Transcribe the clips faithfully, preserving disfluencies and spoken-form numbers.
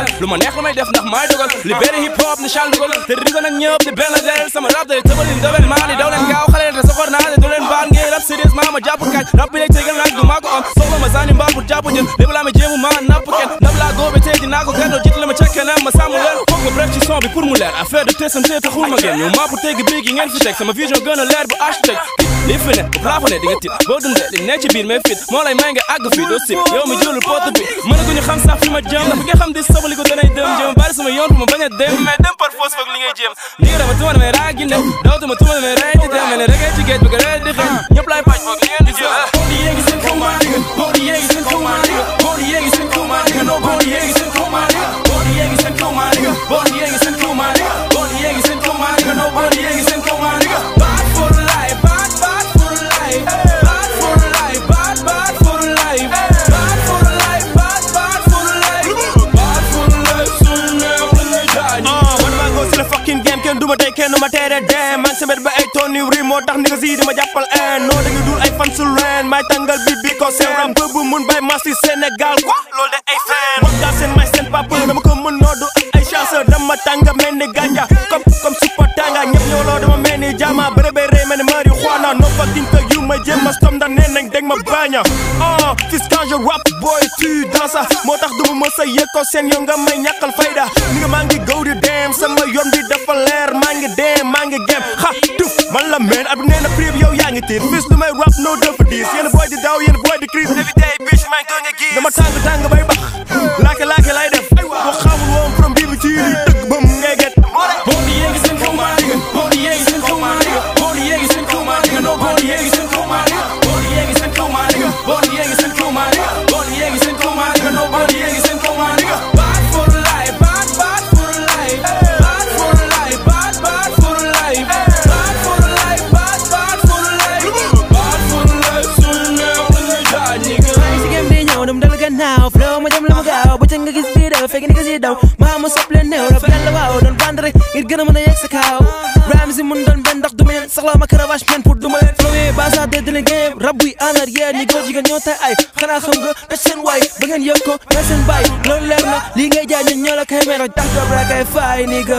xel lu ma neex la may def ndax maay dogal libéré hip hop ni Charles de Gaulle te rigo nag ñëpp di benn del sama rap day tëbalin dobel maa ni daw leen gaaw xale leen te soxor naa te du leen baal ngeen rap sérieusement ma jàpp kaaj rap bi lay tegal nag du maa ko am soxla ma sànni mbaal pour jàpp jën lépp laa ma jéemu maa napp kenn ndab laa góobe tey dinaa ko gàddoo jiit la ma ca keneen ma sàmm leen foog nga bref ci son bi pour mu leer affaire de tesante taxul ma génn ñëw maa pour teggi biig yi ngeen fi teg sama vision gën a leer bu architecte li fi ne bu plafonné di nga tit boo dundee li ne ci biir mais fit moo lay may nga àgg fii doo sib yow mi jëlul porte bi mën a guñu xam sax fi ma jëm ndax fi nga xam di sabali ko danay dem jëm bari sama yoon ma bañ a dem mais dem par force foog li ngay jéem lii dama tuma damay raa gi ne daw tuma tuma damay rey di dem mel ne rek ci géej bi nga rey di xëy ñëpp laay paj foog li ngeen di jëm body yéegi seen kaw maa nigga body yéegi seen kaw maa nigga body yéegi seen kaw maa nigga no body yéegi seen kaw maa nigga body yéegi seen kaw maa nigga body yéegi seen kaw maa nigga body yéegi seen kaw maa nigga no body yéegi seen kaw maa nigga bad for life bad bad for life bad for life bad bad for life bad for life bad bad for life bad for life suñu neex la ñuy jaay ah man maa ngi si la fucking game kenn du ma tey kenn du ma tere dem man semet ba ay tonne yu ri moo tax ni nga si di ma jàppal en non da nga dul ay fan su ren may tàngal bi bi ko seen ram bu mun bay mas si Sénégal quoi loolu de ay fan wax gaa seen may seen papa dama ko mën noo du ay chance dama tànga mel ni ganja comme comme super tànga ñëpp ñëwloo dama mel ni jama béré béré mel ni marijuana no fucking thug yu ma jéem ma stom ndax nee nañ dégg ma baña ah fils quand je rap boy tu dansa moo tax du ma mës a yëg ko seen yow nga may ñàkkal fayda ni nga maa ngi gaw di dem sama yoon bi dafa leer maa ngi dem maa ngi gem ha tuf man la meen ab nee na prib yow yaa ngi tiir fils lu may rap no dafa diis yéen boy di daw yéen boy di crise every day bitch maa ngi doon nga gis dama tàng tàng bay bax laake laake lay def boo xamul woon from bi bi ci li tëgg ba mu ngay get body yéegi seen kaw maa nigga body yéegi seen kaw maa nigga body yéegi seen kaw maa nigga no body yéegi seen kaw maa nigga body yéegi seen kaw maa nigga body yéegi seen kaw maa nigga body yéegi seen kaw maa nigga no body yéegi seen kaw maa nigga bad for life bad bad for life bad for life bad bad for life bad for life bad bad for life bad for life suñu neex la ñuy jaay nigga si game bi ñëw dem dal gannaaw flow ma jëm la ma gaaw ba ca nga gis bii daw fekk ni nga si daw maa ma sopp leen néew rab yàlla waaw doon band rek ngir gën a mën a yegg sa kaaw rhymes yi mun doon benn ndax du ma leen soxla ma cravache pen pour du ma leen flowé basa de dina game rab buy en arrière ni góor jigéen ñoo tay ay xanaa xam nga toj seen waay ba ngeen yëg ko na seen bàyyi loolu leer na lii ngay jaay ñun ñoo la koy meero tax job rek ay fay ni ga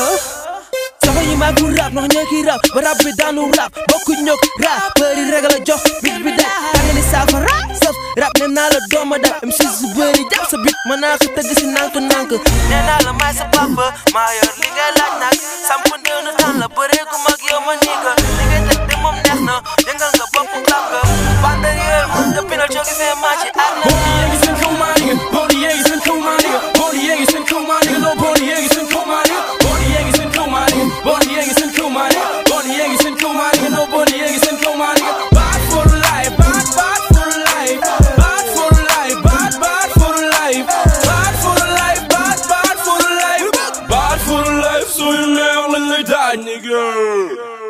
soxla yi maa gu rap ndax ñoo kii rap ba rap bi daanu rap bokku ñëw rap bëri rek la jox bit bi da nga ni saafara saf rap nee naa la dooma da M C su bëri jàpp sa bit mën naa ko tëgg si nank nank nee naa la may sa papa maa yor li ngay laaj nag samp néew na tan la bëree gu mag yow ma nii nga li ngay teg de moom neex na yëngal nga bopp klap nga bande yooyu mën nga pinal coo gisee maa ci ak na body yéegi seen kaw maa nigga body yéegi seen kaw maa nigga body yéegi seen kaw maa nigga no body yéegi seen kaw maa nigga body yéegi seen kaw maa nigga body yéegi seen kaw maa nigga body yéegi seen kaw maa nigga no body yéegi seen kaw maa nigga bad for life bad bad for life bad for life bad bad for life bad for life bad bad for life bad for life suñu neex lañ lay daaj nigga